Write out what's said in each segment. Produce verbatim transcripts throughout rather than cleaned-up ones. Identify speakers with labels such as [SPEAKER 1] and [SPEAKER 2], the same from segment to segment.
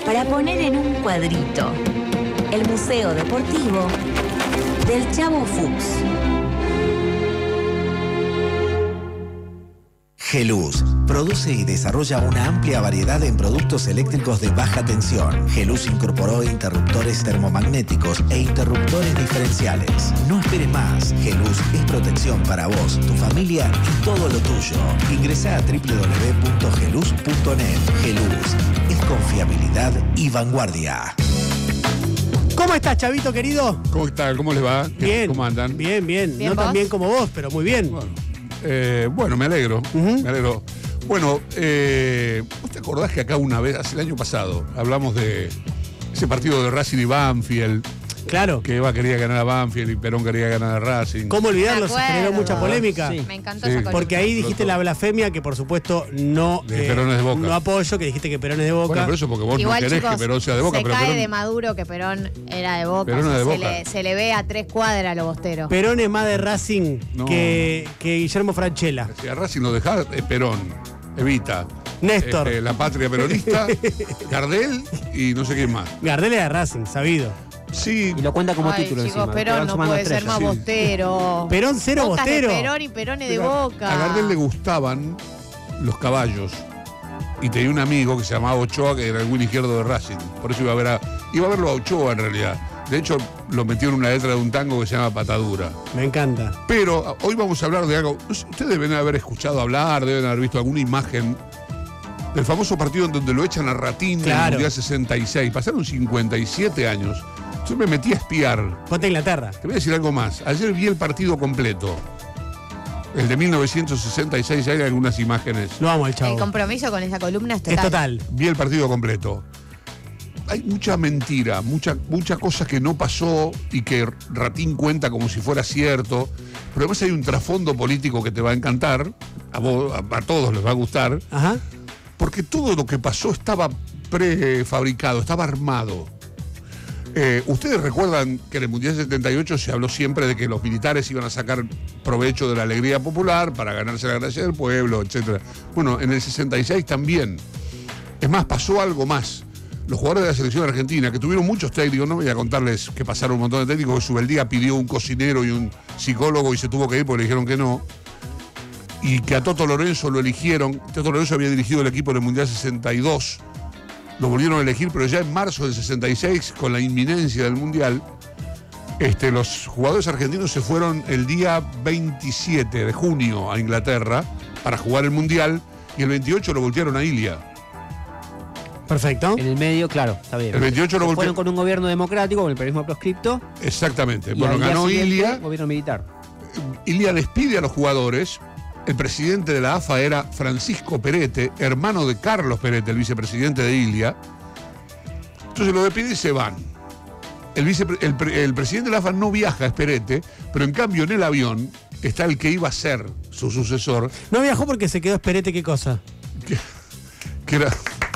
[SPEAKER 1] para poner en un cuadrito el Museo Deportivo del Chavo Fuchs.
[SPEAKER 2] Geluz produce y desarrolla una amplia variedad en productos eléctricos de baja tensión. Geluz incorporó interruptores termomagnéticos e interruptores diferenciales. No esperes más. Geluz es protección para vos, tu familia y todo lo tuyo. Ingresá a doble u doble u doble u punto geluz punto net. Geluz es confiabilidad y vanguardia.
[SPEAKER 3] ¿Cómo estás, Chavito querido?
[SPEAKER 4] ¿Cómo está? ¿Cómo les va?
[SPEAKER 3] Bien.
[SPEAKER 4] ¿Cómo andan?
[SPEAKER 3] Bien, bien.
[SPEAKER 5] ¿Bien
[SPEAKER 3] No
[SPEAKER 5] vos?
[SPEAKER 3] tan bien como vos, pero muy bien.
[SPEAKER 4] Bueno, eh, bueno me alegro.
[SPEAKER 3] Uh-huh.
[SPEAKER 4] Me alegro. Bueno, eh, ¿vos te acordás que acá una vez, hace el año pasado, hablamos de ese partido de Racing y Banfield?
[SPEAKER 3] Claro.
[SPEAKER 4] Que Eva quería ganar a Banfield y Perón quería ganar a Racing.
[SPEAKER 3] ¿Cómo olvidarlo?
[SPEAKER 5] Me
[SPEAKER 3] Se
[SPEAKER 5] acuerdo.
[SPEAKER 3] generó mucha polémica.
[SPEAKER 5] Me encantó
[SPEAKER 4] Sí.
[SPEAKER 5] esa columna.
[SPEAKER 3] Porque ahí dijiste la blasfemia que por supuesto no,
[SPEAKER 4] De Perón es de Boca.
[SPEAKER 3] no apoyo, que dijiste que Perón es de Boca.
[SPEAKER 4] Bueno, pero eso porque vos
[SPEAKER 5] Igual,
[SPEAKER 4] no querés
[SPEAKER 5] chicos,
[SPEAKER 4] que Perón sea de Boca,
[SPEAKER 5] se
[SPEAKER 4] pero
[SPEAKER 5] cae
[SPEAKER 4] Perón...
[SPEAKER 5] de Maduro que Perón era de Boca.
[SPEAKER 4] Perón era de
[SPEAKER 5] se,
[SPEAKER 4] Boca.
[SPEAKER 5] Le, se le ve a tres cuadras a los bosteros.
[SPEAKER 3] Perón es más de Racing
[SPEAKER 4] No.
[SPEAKER 3] que, que Guillermo Franchella.
[SPEAKER 4] Si a Racing lo dejás, es Perón, Evita,
[SPEAKER 3] Néstor.
[SPEAKER 4] este, la patria peronista, Gardel y no sé quién más.
[SPEAKER 3] Gardel es de Racing, sabido.
[SPEAKER 4] Sí,
[SPEAKER 6] Y lo cuenta como
[SPEAKER 5] Ay,
[SPEAKER 6] título
[SPEAKER 5] chicos,
[SPEAKER 6] encima.
[SPEAKER 5] Perón
[SPEAKER 6] Perón
[SPEAKER 5] no
[SPEAKER 6] sumando
[SPEAKER 5] puede ser
[SPEAKER 6] estrellas.
[SPEAKER 5] más
[SPEAKER 4] Sí.
[SPEAKER 5] bostero.
[SPEAKER 3] Perón cero
[SPEAKER 5] Bocas de
[SPEAKER 3] bostero.
[SPEAKER 5] Perón y Perón es de
[SPEAKER 4] Pero
[SPEAKER 5] Boca.
[SPEAKER 4] A Gardel le gustaban los caballos y tenía un amigo que se llamaba Ochoa, que era el win izquierdo de Racing. Por eso iba a ver a, iba a verlo a Ochoa en realidad. De hecho, lo metió en una letra de un tango que se llama Patadura.
[SPEAKER 3] Me encanta.
[SPEAKER 4] Pero hoy vamos a hablar de algo. Ustedes deben haber escuchado hablar, deben haber visto alguna imagen del famoso partido en donde lo echan a Ratín en
[SPEAKER 3] Claro.
[SPEAKER 4] el Mundial sesenta y seis. Pasaron cincuenta y siete años. Yo me metí a espiar.
[SPEAKER 3] Ponte a Inglaterra.
[SPEAKER 4] Te voy a decir algo más. Ayer vi el partido completo. El de mil novecientos sesenta y seis, hay algunas imágenes.
[SPEAKER 3] Lo amo al Chavo.
[SPEAKER 5] El compromiso con esa columna es total.
[SPEAKER 3] Es total.
[SPEAKER 4] Vi el partido completo. Hay mucha mentira, mucha, mucha cosa que no pasó y que Ratín cuenta como si fuera cierto. Pero además hay un trasfondo político que te va a encantar, a, vos, a, a todos les va a gustar,
[SPEAKER 3] Ajá.
[SPEAKER 4] porque todo lo que pasó estaba prefabricado, estaba armado. Eh, Ustedes recuerdan que en el Mundial setenta y ocho se habló siempre de que los militares iban a sacar provecho de la alegría popular para ganarse la gracia del pueblo, etcétera. Bueno, en el sesenta y seis también. Es más, pasó algo más. Los jugadores de la selección argentina, que tuvieron muchos técnicos, no voy a contarles que pasaron un montón de técnicos, que Subeldía pidió un cocinero y un psicólogo y se tuvo que ir porque le dijeron que no. Y que a Toto Lorenzo lo eligieron. Toto Lorenzo había dirigido el equipo en el Mundial sesenta y dos. Lo volvieron a elegir, pero ya en marzo del sesenta y seis, con la inminencia del Mundial, este, los jugadores argentinos se fueron el día veintisiete de junio a Inglaterra para jugar el Mundial y el veintiocho lo voltearon a Ilia.
[SPEAKER 3] Perfecto.
[SPEAKER 6] En el medio, claro, está bien.
[SPEAKER 4] El veintiocho lo
[SPEAKER 6] Se
[SPEAKER 4] volteó-
[SPEAKER 6] fueron con un gobierno democrático, con el periodismo proscripto.
[SPEAKER 4] Exactamente.
[SPEAKER 6] Y
[SPEAKER 4] Bueno,
[SPEAKER 6] al día
[SPEAKER 4] ganó
[SPEAKER 6] siguiente,
[SPEAKER 4] Ilia.
[SPEAKER 6] gobierno militar.
[SPEAKER 4] Ilia despide a los jugadores. El presidente de la A F A era Francisco Perete, hermano de Carlos Perete, el vicepresidente de Ilia. Entonces lo despide y se van. El, vicepre- el, pre- el presidente de la A F A no viaja, es Perete, pero en cambio en el avión está el que iba a ser su sucesor,
[SPEAKER 3] No viajó porque se quedó esperete, ¿qué cosa?
[SPEAKER 4] que, que era...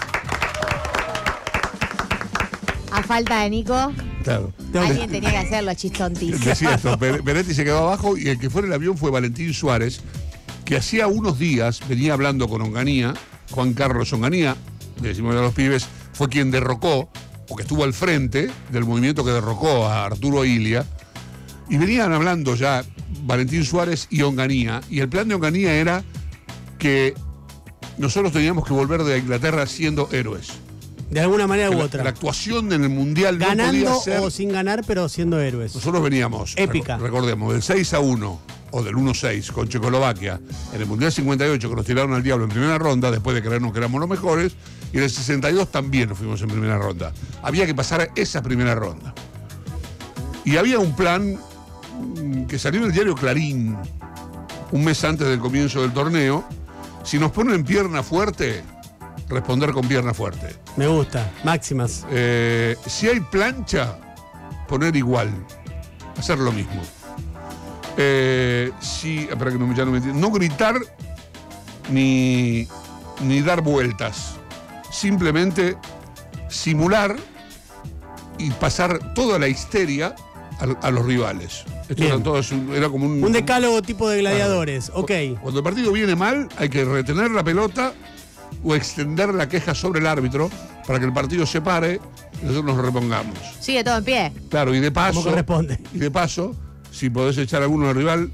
[SPEAKER 5] A falta de Nico,
[SPEAKER 4] Claro.
[SPEAKER 5] alguien tenía que hacerlo, chistontis.
[SPEAKER 4] Decía esto, Per- Peretti se quedó abajo y el que fue en el avión fue Valentín Suárez, que hacía unos días venía hablando con Onganía, Juan Carlos Onganía, le decimos a los pibes, fue quien derrocó, o que estuvo al frente del movimiento que derrocó a Arturo Ilia, y venían hablando ya Valentín Suárez y Onganía, y el plan de Onganía era que nosotros teníamos que volver de Inglaterra siendo héroes.
[SPEAKER 3] De alguna manera
[SPEAKER 4] Que
[SPEAKER 3] u
[SPEAKER 4] la,
[SPEAKER 3] otra.
[SPEAKER 4] la actuación en el Mundial no
[SPEAKER 3] Ganando
[SPEAKER 4] podía ser...
[SPEAKER 3] o sin ganar, pero siendo héroes.
[SPEAKER 4] Nosotros veníamos,
[SPEAKER 3] Épica.
[SPEAKER 4] reco- recordemos, del seis a uno o del uno a seis con Checoslovaquia en el Mundial cincuenta y ocho, que nos tiraron al diablo en primera ronda después de creernos que éramos los mejores, y en el sesenta y dos también nos fuimos en primera ronda. Había que pasar esa primera ronda. Y había un plan mm, que salió en el diario Clarín un mes antes del comienzo del torneo. Si nos ponen en pierna fuerte, responder con pierna fuerte.
[SPEAKER 3] Me gusta. Máximas.
[SPEAKER 4] Eh, si hay plancha, poner igual, hacer lo mismo. Eh, si, espera que no, ya no me entiendo. No gritar ni, ni dar vueltas. Simplemente simular y pasar toda la histeria a, a los rivales. Esto
[SPEAKER 3] Bien.
[SPEAKER 4] era, todo, era como un...
[SPEAKER 3] Un decálogo tipo de gladiadores. Ok.
[SPEAKER 4] Cuando el partido viene mal, hay que retener la pelota o extender la queja sobre el árbitro para que el partido se pare y nosotros nos repongamos.
[SPEAKER 5] Sigue todo en pie.
[SPEAKER 4] Claro, y de paso.
[SPEAKER 3] Como corresponde.
[SPEAKER 4] Y de paso, si podés echar a alguno al rival.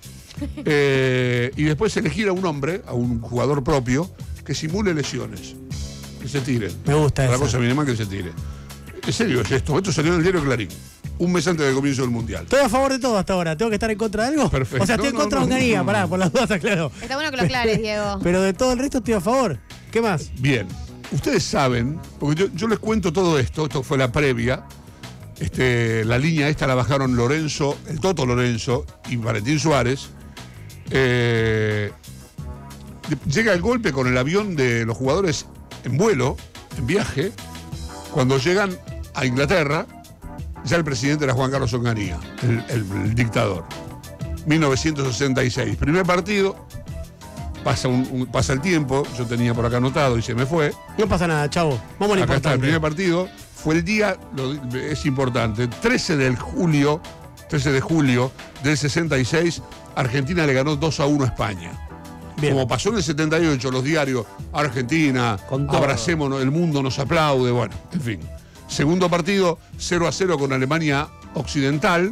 [SPEAKER 4] eh, y después elegir a un hombre, a un jugador propio, que simule lesiones. Que se tire.
[SPEAKER 3] Me gusta
[SPEAKER 4] La
[SPEAKER 3] eso.
[SPEAKER 4] cosa mínima que se tire. En serio es esto. Esto salió en el diario Clarín. Un mes antes del comienzo del Mundial.
[SPEAKER 3] Estoy a favor de todo hasta ahora. ¿Tengo que estar en contra de algo?
[SPEAKER 4] Perfecto.
[SPEAKER 3] O sea, estoy
[SPEAKER 4] No,
[SPEAKER 3] en contra
[SPEAKER 4] no,
[SPEAKER 3] de
[SPEAKER 4] no,
[SPEAKER 3] Onganía,
[SPEAKER 4] no, no.
[SPEAKER 3] pará, por las dudas, claro.
[SPEAKER 5] Está bueno que lo aclares, Diego.
[SPEAKER 3] Pero de todo el resto estoy a favor. ¿Qué más?
[SPEAKER 4] Bien. Ustedes saben, porque yo, yo les cuento todo esto, esto fue la previa. Este, la línea esta la bajaron Lorenzo, el Toto Lorenzo y Valentín Suárez. Eh, llega el golpe con el avión de los jugadores en vuelo, en viaje. Cuando llegan a Inglaterra, ya el presidente era Juan Carlos Onganía, el, el, el dictador. mil novecientos sesenta y seis. Primer partido, pasa, un, un, pasa el tiempo, yo tenía por acá anotado y se me fue.
[SPEAKER 3] No pasa nada, chavo. Vamos a lo
[SPEAKER 4] Acá está, el
[SPEAKER 3] importante.
[SPEAKER 4] primer partido fue el día, lo, es importante, trece de julio, trece de julio del sesenta y seis, Argentina le ganó dos a uno a España.
[SPEAKER 3] Bien.
[SPEAKER 4] Como pasó en el setenta y ocho, los diarios, Argentina,
[SPEAKER 6] Con todo.
[SPEAKER 4] abracémonos, el mundo nos aplaude, bueno, en fin. Segundo partido, cero a cero con Alemania Occidental.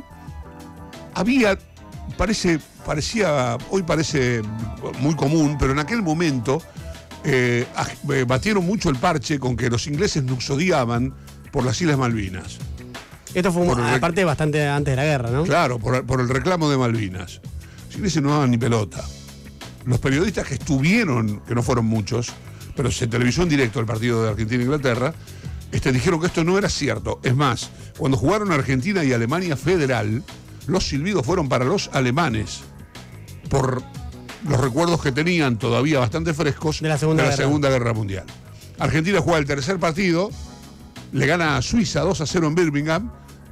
[SPEAKER 4] Había, parece, parecía, hoy parece muy común, pero en aquel momento eh, eh, batieron mucho el parche con que los ingleses nos odiaban por las Islas Malvinas.
[SPEAKER 3] Esto fue,
[SPEAKER 4] Por
[SPEAKER 3] un-
[SPEAKER 4] el-
[SPEAKER 3] aparte, bastante antes de la guerra, ¿no?
[SPEAKER 4] Claro, por, por el reclamo de Malvinas. Los ingleses no daban ni pelota. Los periodistas que estuvieron, que no fueron muchos, pero se televisó en directo el partido de Argentina e Inglaterra, este, dijeron que esto no era cierto. Es más, cuando jugaron Argentina y Alemania Federal, los silbidos fueron para los alemanes, por los recuerdos que tenían todavía bastante frescos
[SPEAKER 3] De la Segunda Guerra.
[SPEAKER 4] Segunda Guerra Mundial. Argentina juega el tercer partido, le gana a Suiza dos a cero en Birmingham,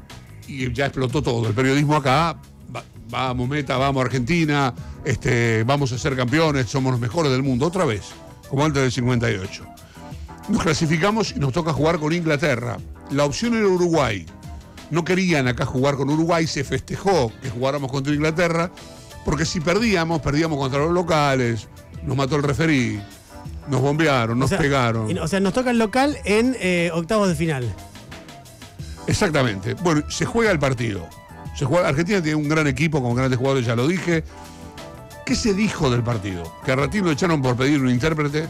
[SPEAKER 4] y ya explotó todo. El periodismo acá, va- vamos Meta, vamos Argentina, este, vamos a ser campeones, somos los mejores del mundo, otra vez, como antes del cincuenta y ocho. Nos clasificamos y nos toca jugar con Inglaterra. La opción era Uruguay. No querían acá jugar con Uruguay, se festejó que jugáramos contra Inglaterra, porque si perdíamos, perdíamos contra los locales, nos mató el referí, nos bombearon, nos
[SPEAKER 3] O sea,
[SPEAKER 4] pegaron.
[SPEAKER 3] y- O sea, nos toca el local en eh, octavos de final.
[SPEAKER 4] Exactamente. Bueno, se juega el partido. Se juega, Argentina tiene un gran equipo con grandes jugadores, ya lo dije. ¿Qué se dijo del partido? Que a Ratín lo echaron por pedir un intérprete,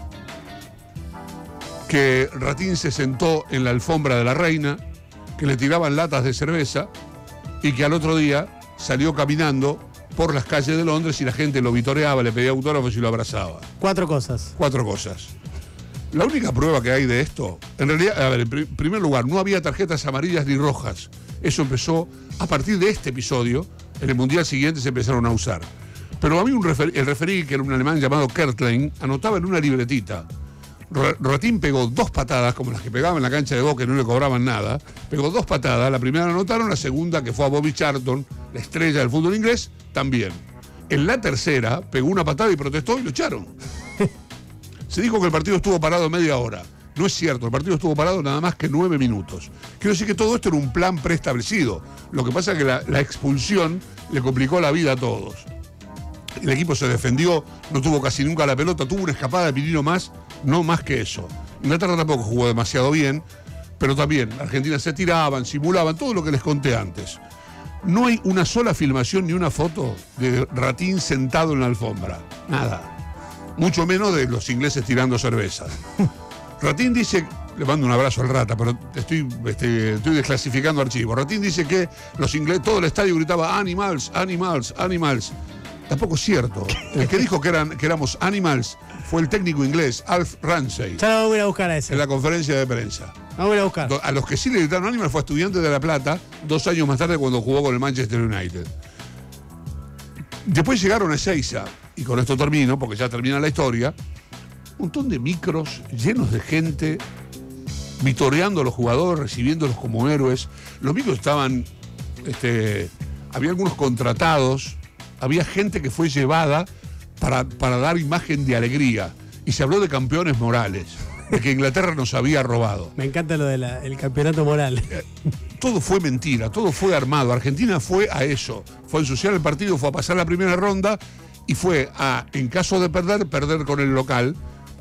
[SPEAKER 4] que Ratín se sentó en la alfombra de la reina, que le tiraban latas de cerveza y que al otro día salió caminando por las calles de Londres y la gente lo vitoreaba, le pedía autógrafos y lo abrazaba.
[SPEAKER 3] Cuatro cosas.
[SPEAKER 4] Cuatro cosas. La única prueba que hay de esto, en realidad, a ver, en pri- primer lugar, no había tarjetas amarillas ni rojas. Eso empezó a partir de este episodio. En el Mundial siguiente se empezaron a usar. Pero a mí un refer- el referí, que era un alemán llamado Kertlein, anotaba en una libretita. Ra- Ratín pegó dos patadas, como las que pegaba en la cancha de Boca y no le cobraban nada. Pegó dos patadas, la primera la anotaron, la segunda, que fue a Bobby Charlton, la estrella del fútbol inglés, también. En la tercera pegó una patada y protestó y lo echaron. Se dijo que el partido estuvo parado media hora. No es cierto, el partido estuvo parado nada más que nueve minutos. Quiero decir que todo esto era un plan preestablecido. Lo que pasa es que la, la expulsión le complicó la vida a todos. El equipo se defendió, no tuvo casi nunca la pelota, tuvo una escapada de Pirino más, no más que eso. Inglaterra tampoco jugó demasiado bien, pero también Argentina se tiraban, simulaban, todo lo que les conté antes. No hay una sola filmación ni una foto de Ratín sentado en la alfombra. Nada. Mucho menos de los ingleses tirando cerveza. Ratín dice, le mando un abrazo al Rata, pero estoy, este, estoy desclasificando archivos. Ratín dice que los ingleses, todo el estadio gritaba animals, animals, animals. Tampoco es cierto. El que dijo que, eran, que éramos animals fue el técnico inglés, Alf Ramsey,
[SPEAKER 3] Ya lo vamos a ir a buscar a ese.
[SPEAKER 4] en la conferencia de prensa.
[SPEAKER 3] Vamos a ir a buscar.
[SPEAKER 4] A los que sí le gritaron animals fue a Estudiantes de La Plata, dos años más tarde cuando jugó con el Manchester United. Después llegaron a Ezeiza, y con esto termino, porque ya termina la historia, un montón de micros llenos de gente, vitoreando a los jugadores, recibiéndolos como héroes. Los micros estaban, este, había algunos contratados, había gente que fue llevada para, para dar imagen de alegría. Y se habló de campeones morales, de que Inglaterra nos había robado.
[SPEAKER 3] Me encanta lo del campeonato moral.
[SPEAKER 4] Todo fue mentira, todo fue armado. Argentina fue a eso, fue a ensuciar el partido, fue a pasar la primera ronda y fue a, en caso de perder, perder con el local.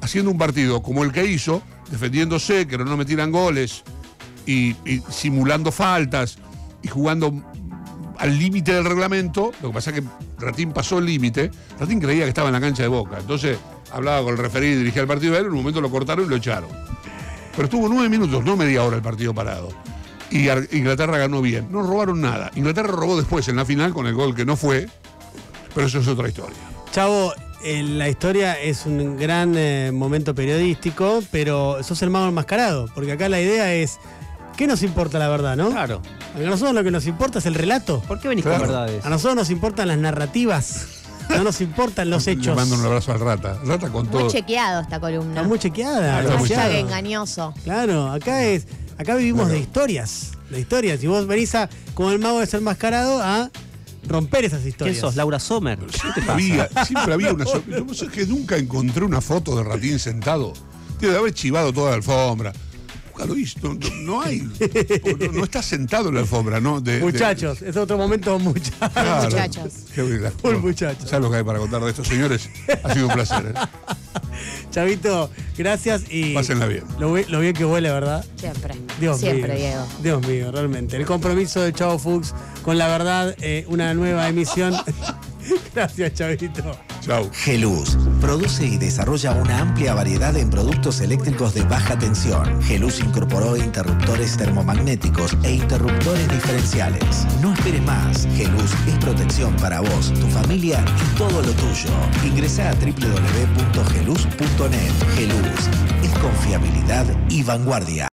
[SPEAKER 4] haciendo un partido como el que hizo, defendiéndose, que no nos metieran goles y, y simulando faltas y jugando al límite del reglamento. Lo que pasa es que Ratín pasó el límite. Ratín creía que estaba en la cancha de Boca. Entonces hablaba con el referí, dirigía el partido de él, en un momento lo cortaron y lo echaron. Pero estuvo nueve minutos, no media hora el partido parado. Y Inglaterra ganó bien. No robaron nada. Inglaterra robó después en la final con el gol que no fue, pero eso es otra historia.
[SPEAKER 3] Chavo, eh, la historia es un gran eh, momento periodístico, pero sos el mago enmascarado, porque acá la idea es, ¿qué nos importa la verdad, no?
[SPEAKER 6] Claro.
[SPEAKER 3] A nosotros lo que nos importa es el relato.
[SPEAKER 6] ¿Por qué venís
[SPEAKER 4] Claro.
[SPEAKER 6] con verdades?
[SPEAKER 3] A nosotros nos importan las narrativas, no nos importan los
[SPEAKER 4] Le
[SPEAKER 3] hechos.
[SPEAKER 4] mando un abrazo al Rata. El Rata con
[SPEAKER 5] Muy
[SPEAKER 4] todo.
[SPEAKER 5] chequeado esta columna.
[SPEAKER 3] Está muy chequeada.
[SPEAKER 4] Está muy
[SPEAKER 3] demasiado.
[SPEAKER 5] Hashtag engañoso.
[SPEAKER 3] Claro, acá es, acá vivimos
[SPEAKER 4] Bueno.
[SPEAKER 3] de historias, de historias. Y vos venís a, como el mago desenmascarado, a romper esas
[SPEAKER 6] ¿Quién
[SPEAKER 3] historias.
[SPEAKER 6] sos? ¿Laura Sommer? ¿Qué te
[SPEAKER 4] Siempre
[SPEAKER 6] pasa?
[SPEAKER 4] había, siempre había una. sor- Yo no sé que nunca encontré una foto de Ratín sentado. Tiene de haber chivado toda la alfombra. Nunca lo hice. No, no- no hay. No, no está sentado en la alfombra, ¿no? De- de-
[SPEAKER 3] Muchachos, es otro momento, muchachos.
[SPEAKER 4] Claro.
[SPEAKER 5] Muchachos.
[SPEAKER 4] Qué vida.
[SPEAKER 3] Full muchachos.
[SPEAKER 4] ¿Sabes lo que hay para contar de estos señores? Ha sido un placer. ¿eh?
[SPEAKER 3] Chavito, gracias y.
[SPEAKER 4] Pásenla bien.
[SPEAKER 3] Lo, bi- lo bien que huele, ¿verdad?
[SPEAKER 5] Siempre.
[SPEAKER 3] Dios
[SPEAKER 5] Siempre,
[SPEAKER 3] mío.
[SPEAKER 5] Diego.
[SPEAKER 3] Dios mío, realmente. El compromiso de Chavo Fuchs con la verdad, eh, una nueva emisión. Gracias, Chavito.
[SPEAKER 4] Chau.
[SPEAKER 2] Geluz produce y desarrolla una amplia variedad en productos eléctricos de baja tensión. Geluz incorporó interruptores termomagnéticos e interruptores diferenciales. No esperes más. Geluz es protección para vos, tu familia y todo lo tuyo. Ingresá a doble u doble u doble u punto geluz punto net. Geluz es confiabilidad y vanguardia.